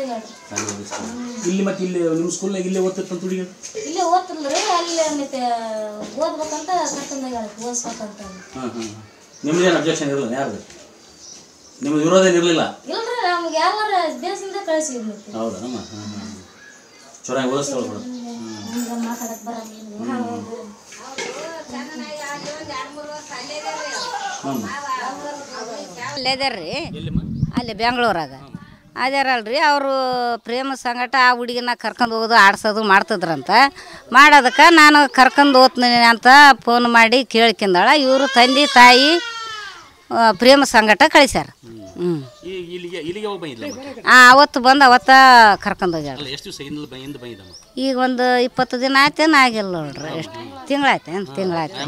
ಇಲ್ಲಿ ಮತ್ತೆ ಇಲ್ಲಿ ನಿಮ್ಮ ಸ್ಕೂಲ್ನಾಗ ಇಲ್ಲೇ ಓದ್ತಿರ್ತಾನೆ ಹುಡುಗಿ ಇಲ್ಲೇ ಓದ್ತಿಲ್ರಿ ಅಲ್ಲಿ ಮತ್ತೆ ಓದ್ಬೇಕಂತ ಕರ್ಕೊಂಡೋಗ್ಯಾಳ ಓದಿಸ್ಬೇಕಂತ ನಿಮ್ದೇನು ಅಬ್ಜೆಕ್ಷನ್ ಇರಲಿಲ್ಲ ಯಾರ್ದು ನಿಮ್ದು ವಿರೋಧ ಇರಲಿಲ್ಲ ಇಲ್ರಿ ನಮ್ಗೆ ಯಾವಾರ ದೇಶದಿಂದ ಕಳಿಸಿದ್ವಿ ಹೌದಾ ಚೆನ್ನಾಗಿ ಓದಿಸ್ತಾಳ ಮಾತಾಡಕ್ ಬರಂಗಿಲ್ಲ ಅಲ್ಲೇದಾರ್ರಿ ಅಲ್ಲಿ ಬೆಂಗಳೂರಾಗ ಅದಾರಲ್ರಿ ಅವರು ಪ್ರೇಮ ಸಂಗಟ ಆ ಹುಡುಗಿನ ಕರ್ಕೊಂಡು ಹೋಗೋದು ಆಡ್ಸೋದು ಮಾಡ್ತಿದ್ರಂತ ಮಾಡೋದಕ್ಕೆ ನಾನು ಕರ್ಕೊಂಡು ಹೋಗ್ತೀನಿ ಅಂತ ಫೋನ್ ಮಾಡಿ ಕೇಳ್ಕೊಂಡಾಳ ಇವರು ತಂದೆ ತಾಯಿ ಪ್ರೇಮ ಸಂಗಟ ಕಳಿಸ್ಯಾರ ಅವತ್ತು ಬಂದು ಅವತ್ತ ಕರ್ಕೊಂಡು ಹೋಗ್ಯಾಳ ಈಗ ಒಂದು 20 ದಿನ ಆಯ್ತೇನು ಆಗಿಲ್ಲ ನೋಡ್ರಿ ಎಷ್ಟು ತಿಂಗಳಾಯ್ತು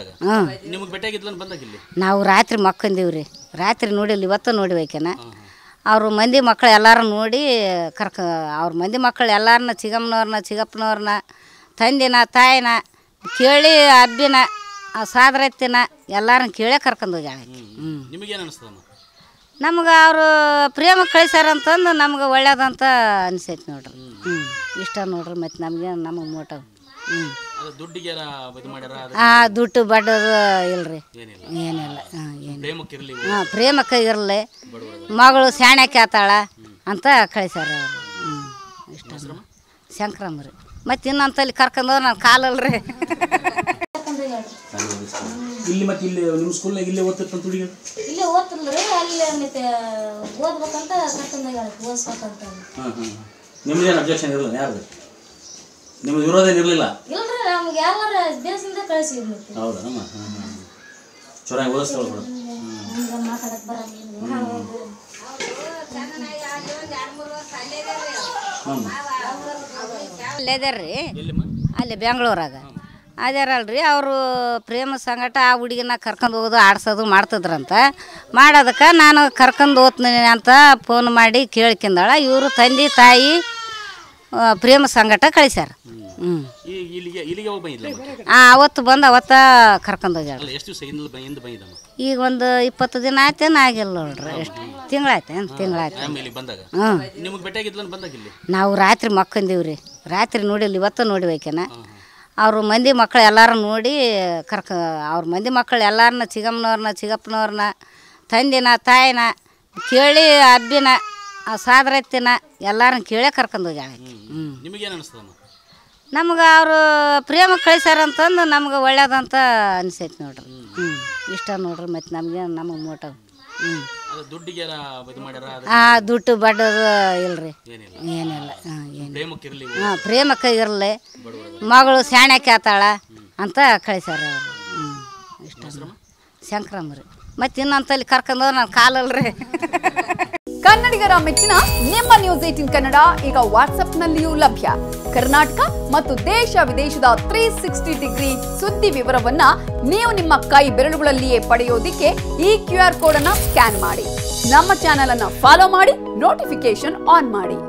ನಾವು ರಾತ್ರಿ ಮಕ್ಕಂದೀವ್ರಿ ರಾತ್ರಿ ನೋಡಿಲ್ಲ ಇವತ್ತು ನೋಡಿ ಹೋಯ್ಕೆನ ಅವ್ರ ಮಂದಿ ಮಕ್ಕಳು ಎಲ್ಲರೂ ನೋಡಿ ಅವ್ರ ಮಂದಿ ಮಕ್ಕಳು ಎಲ್ಲರನ್ನ ಚಿಗಪ್ಪನವ್ರನ್ನ ತಂದಿನ ತಾಯಿನ ಕೇಳಿ ಅಬ್ಬಿನ ಸಾದ್ರತ್ತಿನ ಎಲ್ಲರನ್ನ ಕೇಳೇ ಕರ್ಕೊಂಡು ಹೋಗ್ಯಾಳ ನಮ್ಗೆ ಅವರು ಪ್ರೇಮ ಕಳಿಸ್ಯಾರಂತಂದು ನಮ್ಗೆ ಒಳ್ಳೇದಂತ ಅನಿಸೈತಿ ನೋಡ್ರಿ ಇಷ್ಟ ನೋಡ್ರಿ ಮತ್ತು ನಮಗೆ ಮೋಟ ದುಡ್ಡು ಬಡ್ಡದು ಇಲ್ರಿ ಏನಿಲ್ಲ ಪ್ರೇಮಕ್ಕೆ ಇರಲಿ ಮಗಳು ಶಾಣ್ಯಕ್ಕೆ ಆತಾಳ ಅಂತ ಕಳಿಸ್ಯಾರ ಅವರು ಇಷ್ಟ ಶಂಕರಮ್ಮ ರೀ ಮತ್ತು ಇನ್ನೊಂತಲ್ಲಿ ಕರ್ಕೊಂಡವ್ರು ನಾನು ಕಾಲಲ್ರಿ ಇಲ್ಲಿ ಮತ್ತೆ ಇಲ್ಲಿ ನಿಮ್ಮ ಸ್ಕೂಲ್ನಾಗ ಇಲ್ಲೇ ಓದ್ತಿರ್ತಾನೆ ಹುಡುಗಿ ಇಲ್ಲೇ ಓದ್ತಿಲ್ರಿ ಅಲ್ಲಿ ಮತ್ತೆ ಓದ್ಬೇಕಂತ ಕರ್ಕೊಂಡೋಗ್ಯಾಳ ಓದಿಸ್ಬೇಕಂತ ನಿಮ್ದೇನು ಅಬ್ಜೆಕ್ಷನ್ ಇರಲಿಲ್ಲ ಯಾರ್ದು ನಿಮ್ದು ವಿರೋಧ ಇರಲಿಲ್ಲ ಇಲ್ರಿ ನಮ್ಗೆ ಯಾವಾರ ದೇಶದಿಂದ ಕಳಿಸಿದ್ವಿ ಹೌದಾ ಚೆನ್ನಾಗಿ ಓದಿಸ್ತಾಳ ಮಾತಾಡಕ್ ಬರಂಗಿಲ್ಲ ಅಲ್ಲೇದಾರ್ರಿ ಅಲ್ಲಿ ಬೆಂಗಳೂರಾಗ ಅದಾರಲ್ರಿ ಅವರು ಪ್ರೇಮ ಸಂಗಟ ಆ ಹುಡುಗಿನ ಕರ್ಕೊಂಡು ಹೋಗೋದು ಆಡ್ಸೋದು ಮಾಡ್ತಿದ್ರಂತ ಮಾಡೋದಕ್ಕೆ ನಾನು ಕರ್ಕೊಂಡು ಹೋಗ್ತೀನಿ ಅಂತ ಫೋನ್ ಮಾಡಿ ಕೇಳ್ಕೊಂಡಾಳ ಇವರು ತಂದೆ ತಾಯಿ ಪ್ರೇಮ ಸಂಗಟ ಕಳಿಸ್ಯಾರ ಅವತ್ತು ಬಂದು ಅವತ್ತ ಕರ್ಕೊಂಡು ಹೋಗ್ಯಾಳ ಈಗ ಒಂದು 20 ದಿನ ಆಯ್ತೇನು ಆಗಿಲ್ಲ ನೋಡ್ರಿ ಎಷ್ಟು ತಿಂಗಳಾಯ್ತು ನಾವು ರಾತ್ರಿ ಮಕ್ಕಂದೀವ್ರಿ ರಾತ್ರಿ ನೋಡಿಲ್ಲ ಇವತ್ತು ನೋಡಿ ಹೋಯ್ಕೆನ ಅವ್ರ ಮಂದಿ ಮಕ್ಕಳು ಎಲ್ಲರೂ ನೋಡಿ ಅವ್ರ ಮಂದಿ ಮಕ್ಕಳು ಎಲ್ಲರನ್ನ ಚಿಗಪ್ಪನವ್ರನ್ನ ತಂದಿನ ತಾಯಿನ ಕೇಳಿ ಅಬ್ಬಿನ ಸಾದ್ರತ್ತಿನ ಎಲ್ಲರನ್ನ ಕೇಳೇ ಕರ್ಕೊಂಡು ಹೋಗ್ಯಾಳ ನಮ್ಗೆ ಅವರು ಪ್ರೇಮ ಕಳಿಸ್ಯಾರಂತಂದು ನಮ್ಗೆ ಒಳ್ಳೇದಂತ ಅನಿಸೈತಿ ನೋಡ್ರಿ ಇಷ್ಟ ನೋಡ್ರಿ ಮತ್ತು ನಮಗೆ ಮೋಟ ದುಡ್ಡು ಬಡ್ಡದು ಇಲ್ರಿ ಏನಿಲ್ಲ ಪ್ರೇಮಕ್ಕೆ ಇರಲಿ ಮಗಳು ಶಾಣ್ಯಕ್ಕೆ ಆತಾಳ ಅಂತ ಕಳಿಸ್ಯಾರ ಅವರು ಇಷ್ಟ ಶಂಕರಮ್ಮ ರೀ ಮತ್ತು ಇನ್ನೊಂತಲ್ಲಿ ಕರ್ಕೊಂಡವ್ರು ನಾನು ಕಾಲಲ್ರಿ ಕನ್ನಡಿಗರ ಮೆಚ್ಚಿನ ನಿಮ್ಮ ನ್ಯೂಸ್ 18 ಕನ್ನಡ ಈಗ ವಾಟ್ಸ್ಆಪ್ನಲ್ಲಿಯೂ ಲಭ್ಯ. ಕರ್ನಾಟಕ ಮತ್ತು ದೇಶ ವಿದೇಶದ 360 ಡಿಗ್ರಿ ಸುದ್ದಿ ವಿವರವನ್ನ ನೀವು ನಿಮ್ಮ ಕೈ ಬೆರಳುಗಳಲ್ಲಿಯೇ ಪಡೆಯೋದಿಕ್ಕೆ ಈ QR ಕೋಡ್ ಅನ್ನು ಸ್ಕ್ಯಾನ್ ಮಾಡಿ. ನಮ್ಮ ಚಾನೆಲ್ ಅನ್ನು ಫಾಲೋ ಮಾಡಿ, ನೋಟಿಫಿಕೇಶನ್ ಆನ್ ಮಾಡಿ.